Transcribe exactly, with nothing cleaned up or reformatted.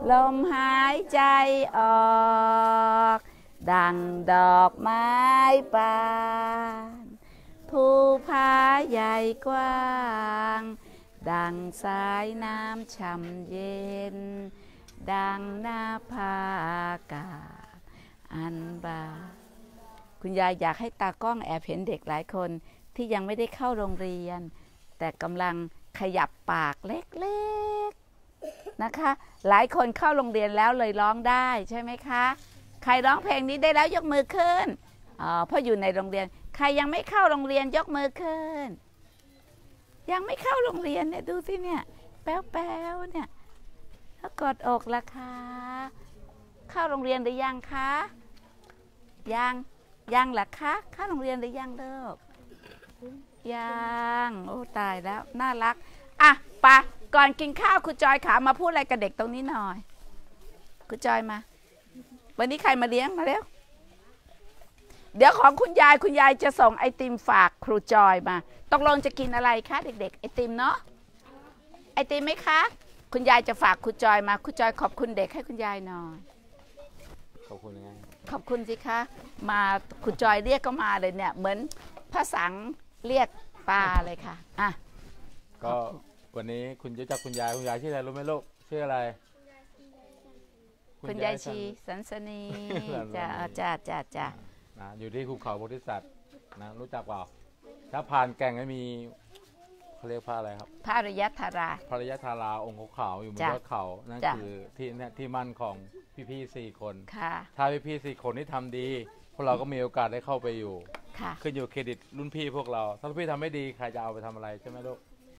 ลมหายใจออกดังดอกไม้บานภูผาใหญ่กว้างดังสายน้ำช่ำเย็นดังหน้าผาอากาศอันบานคุณยายอยากให้ตากล้องแอบเห็นเด็กหลายคนที่ยังไม่ได้เข้าโรงเรียนแต่กำลังขยับปากเล็กๆนะคะหลายคนเข้าโรงเรียนแล้วเลยร้องได้ใช่ไหมคะใครร้องเพลงนี้ได้แล้วยกมือขึ้นอ๋อเพราะอยู่ในโรงเรียนใครยังไม่เข้าโรงเรียนยกมือขึ้นยังไม่เข้าโรงเรียนเนี่ยดูสิเนี่ยแป๊วๆเนี่ยแล้วกดอกล่ะคะเข้าโรงเรียนหรือยังคะยังยังเหรอคะเข้าโรงเรียนหรือยังลูกยังโอ้ตายแล้วน่ารักอ่ะปะก่อนกินข้าวคุณจอยขามาพูดอะไรกับเด็กตรงนี้หน่อยคุณจอยมาวันนี้ใครมาเลี้ยงมาเร็วเดี๋ยวของคุณยายคุณยายจะส่งไอติมฝากครูจอยมาตกลงจะกินอะไรคะเด็กๆไอติมเนาะไอติมไหมคะคุณยายจะฝากครูจอยมาครูจอยขอบคุณเด็กให้คุณยายหน่อยขอบคุณไงขอบคุณสิคะมาครูจอยเรียกก็มาเลยเนี่ยเหมือนพระสังเรียกปลาเลยค่ะอ่ะก็วันนี้คุณรู้จักคุณยายคุณยายชื่ออะไรรู้ไหมลูกชื่ออะไรคุณยายชีสันสนีจ้าจ้าจ้าจ้านะอยู่ที่ภูเขาโพธิสัตว์นะรู้จักเปล่าถ้าผ่านแก่งไม่มีเขาเรียกพระอะไรครับพระอริยธาราพระอริยธาราองค์ขาวอยู่บนยอดเขานั่นคือที่ที่มั่นของพี่ๆสี่คนถ้าพี่ๆสี่คนที่ทำดีพวกเราก็มีโอกาสได้เข้าไปอยู่ขึ้นอยู่เครดิตรุ่นพี่พวกเราถ้ารุ่นพี่ทำไม่ดีใครจะเอาไปทำอะไรใช่ไหมลูก